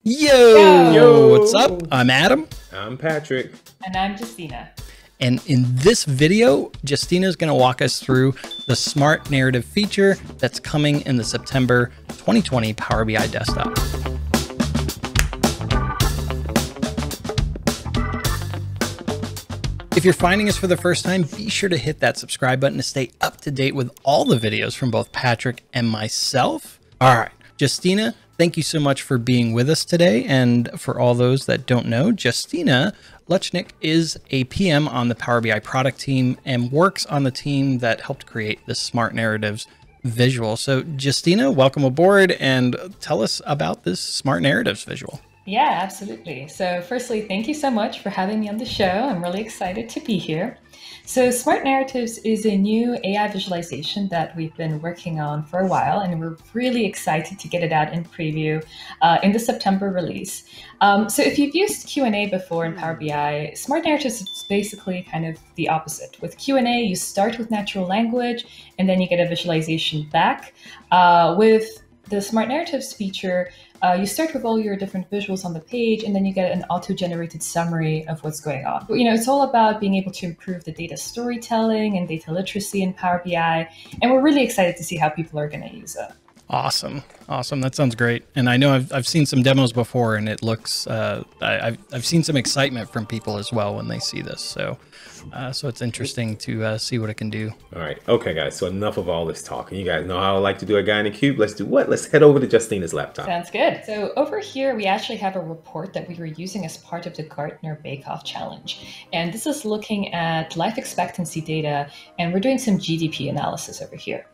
Yo, what's up? I'm Adam. I'm Patrick. And I'm Justyna. And in this video, Justyna is going to walk us through the smart narrative feature that's coming in the September 2020 Power BI desktop. If you're finding us for the first time, be sure to hit that subscribe button to stay up to date with all the videos from both Patrick and myself. All right, Justyna, thank you so much for being with us today. And for all those that don't know, Justyna Lucznik is a PM on the Power BI product team and works on the team that helped create the Smart Narratives visual. So Justyna, welcome aboard and tell us about this Smart Narratives visual. Yeah, absolutely. So firstly, thank you so much for having me on the show. I'm really excited to be here. So Smart Narratives is a new AI visualization that we've been working on for a while, and we're really excited to get it out in preview in the September release. So if you've used Q&A before in Power BI, Smart Narratives is basically kind of the opposite. With Q&A, you start with natural language, and then you get a visualization back. With the Smart Narratives feature, you start with all your different visuals on the page, and then you get an auto-generated summary of what's going on. You know, it's all about being able to improve the data storytelling and data literacy in Power BI, and we're really excited to see how people are going to use it. Awesome. Awesome. That sounds great. And I know I've seen some demos before, and it looks, I've seen some excitement from people as well when they see this. So it's interesting to see what it can do. All right. Okay, guys. So enough of all this talking. You guys know how I like to do a guy in a cube. Let's do what? Let's head over to Justyna's laptop. Sounds good. So over here, we actually have a report that we were using as part of the Gartner Bake-Off Challenge. And this is looking at life expectancy data, and we're doing some GDP analysis over here.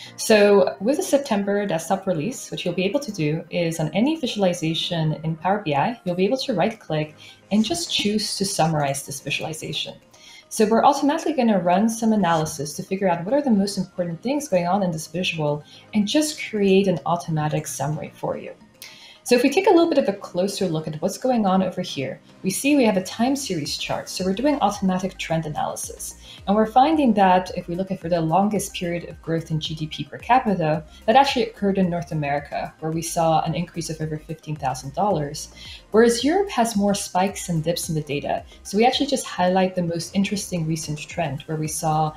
So with the September desktop release, what you'll be able to do is on any visualization in Power BI, you'll be able to right click and just choose to summarize this visualization. So we're automatically going to run some analysis to figure out what are the most important things going on in this visual and just create an automatic summary for you. So if we take a little bit of a closer look at what's going on over here, we see we have a time series chart. So we're doing automatic trend analysis. And we're finding that if we look at for the longest period of growth in GDP per capita, that actually occurred in North America, where we saw an increase of over $15,000, whereas Europe has more spikes and dips in the data. So we actually just highlight the most interesting recent trend, where we saw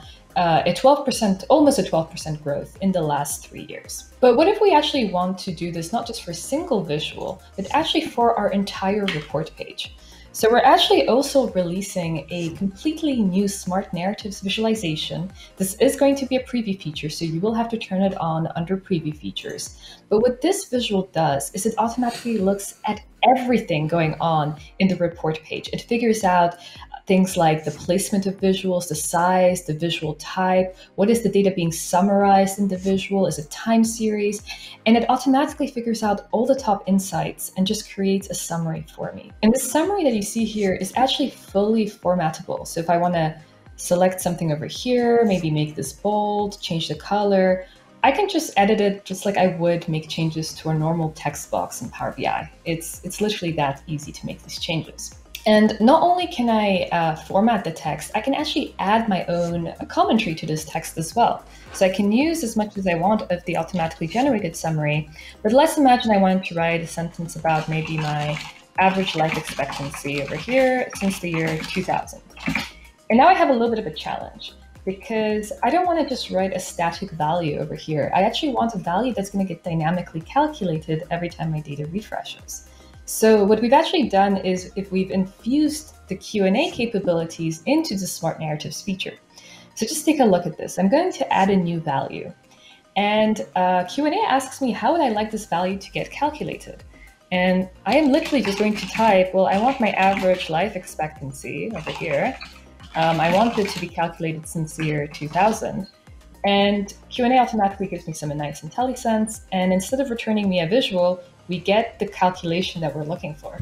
almost a 12% growth in the last 3 years. But what if we actually want to do this not just for a single visual, but actually for our entire report page? So we're actually also releasing a completely new Smart Narratives visualization. This is going to be a preview feature, so you will have to turn it on under preview features. But what this visual does is it automatically looks at everything going on in the report page. It figures out things like the placement of visuals, the size, the visual type, what is the data being summarized in the visual, is it time series, and it automatically figures out all the top insights and just creates a summary for me. And the summary that you see here is actually fully formatable. So if I want to select something over here, maybe make this bold, change the color, I can just edit it just like I would make changes to a normal text box in Power BI. It's literally that easy to make these changes. And not only can I format the text, I can actually add my own commentary to this text as well. So I can use as much as I want of the automatically generated summary, but let's imagine I wanted to write a sentence about maybe my average life expectancy over here since the year 2000. And now I have a little bit of a challenge, because I don't want to just write a static value over here. I actually want a value that's going to get dynamically calculated every time my data refreshes. So what we've actually done is if we've infused the Q&A capabilities into the Smart Narratives feature. So just take a look at this. I'm going to add a new value. And Q&A asks me, how would I like this value to get calculated? And I am literally just going to type, well, I want my average life expectancy over here. I want it to be calculated since the year 2000. And Q&A automatically gives me some nice IntelliSense. And instead of returning me a visual, we get the calculation that we're looking for.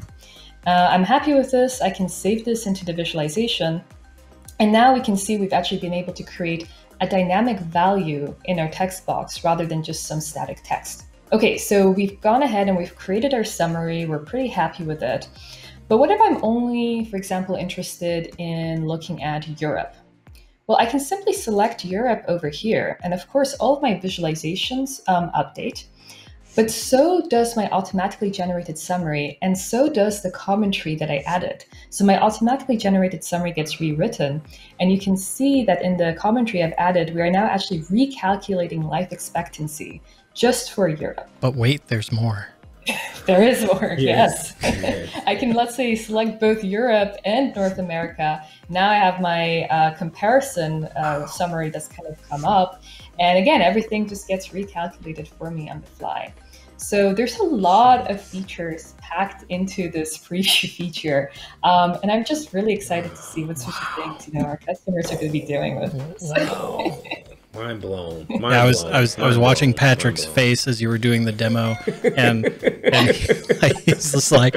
I'm happy with this. I can save this into the visualization. And now we can see we've actually been able to create a dynamic value in our text box rather than just some static text. Okay, so we've gone ahead and we've created our summary. We're pretty happy with it. But what if I'm only, for example, interested in looking at Europe? Well, I can simply select Europe over here. And of course, all of my visualizations update. But so does my automatically generated summary, and so does the commentary that I added. So my automatically generated summary gets rewritten, and you can see that in the commentary I've added, we are now actually recalculating life expectancy just for Europe. But wait, there's more. There is more, yes. Yes. I can, let's say, select both Europe and North America. Now I have my comparison summary that's kind of come up. And again, everything just gets recalculated for me on the fly. So there's a lot of features packed into this preview feature. And I'm just really excited to see what sorts of things, our customers are going to be doing with this. Wow. Mind blown. I was watching Patrick's face as you were doing the demo, and he's just like,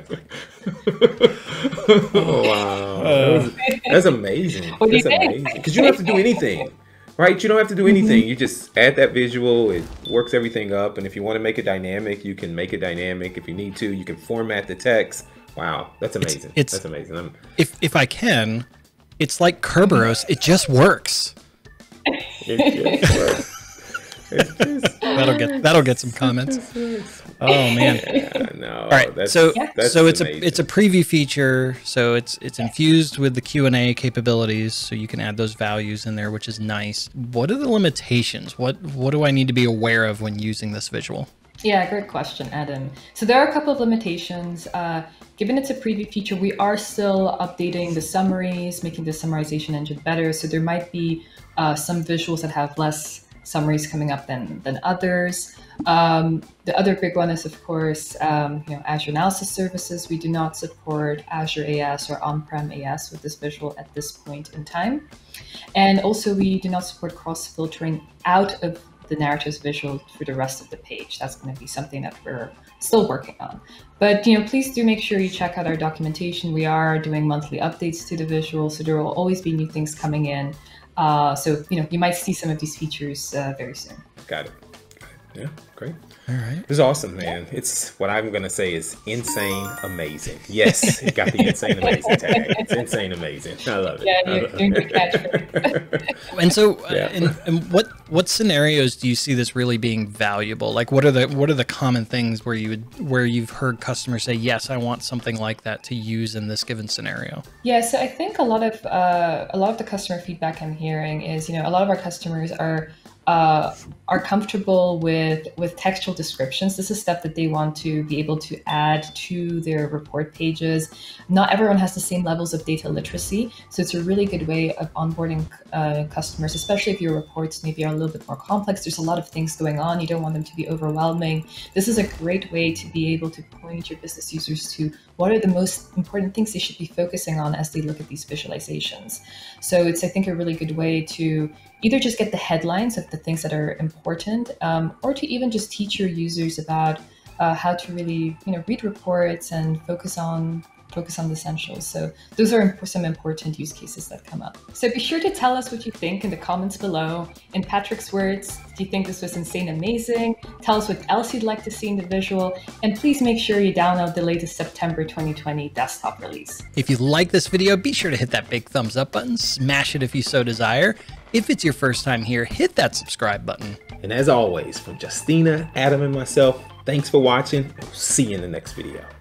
oh, wow. That's amazing. What do you That's think? amazing. Because you don't have to do anything, right? You don't have to do anything. You just add that visual. It works everything up. And if you want to make it dynamic, you can make it dynamic. If you need to, you can format the text. Wow, that's amazing. That's amazing. If I can, it's like Kerberos. It just works. It just works. That'll get some comments. Oh man. Yeah, no. All right. That's so amazing. it's a preview feature. So it's infused with the Q&A capabilities. So you can add those values in there, which is nice. What are the limitations? What do I need to be aware of when using this visual? Yeah, great question, Adam. So there are a couple of limitations. Given it's a preview feature, we are still updating the summaries, making the summarization engine better. So there might be some visuals that have less summaries coming up than others. The other big one is, of course, Azure Analysis Services. We do not support Azure AS or on-prem AS with this visual at this point in time. And also, we do not support cross-filtering out of the narratives visual for the rest of the page. That's going to be something that we're still working on. But please do make sure you check out our documentation. We are doing monthly updates to the visual, so there will always be new things coming in. So you might see some of these features very soon. Got it. Yeah, great. All right. It's awesome, man. It's what I'm going to say is insane, amazing. Yes, it got the insane, amazing tag. It's insane, amazing. I love it. Yeah, you're doing the catchphrase. And so, and what scenarios do you see this really being valuable? Like, what are the common things where you've heard customers say, yes, I want something like that to use in this given scenario? Yeah, so I think a lot of the customer feedback I'm hearing is, a lot of our customers are comfortable with textual descriptions. This is stuff that they want to be able to add to their report pages. Not everyone has the same levels of data literacy, so it's a really good way of onboarding customers, especially if your reports maybe are a little bit more complex. There's a lot of things going on. You don't want them to be overwhelming. This is a great way to be able to point your business users to what are the most important things they should be focusing on as they look at these visualizations. So it's, I think, a really good way to either just get the headlines of the things that are important, or to even just teach your users about how to really, read reports and focus on the essentials. So those are some important use cases that come up. So be sure to tell us what you think in the comments below. In Patrick's words, do you think this was insane amazing? Tell us what else you'd like to see in the visual. And please make sure you download the latest September 2020 desktop release. If you like this video, be sure to hit that big thumbs up button, smash it if you so desire. If it's your first time here, hit that subscribe button. And as always, from Justyna, Adam, and myself, thanks for watching. We'll see you in the next video.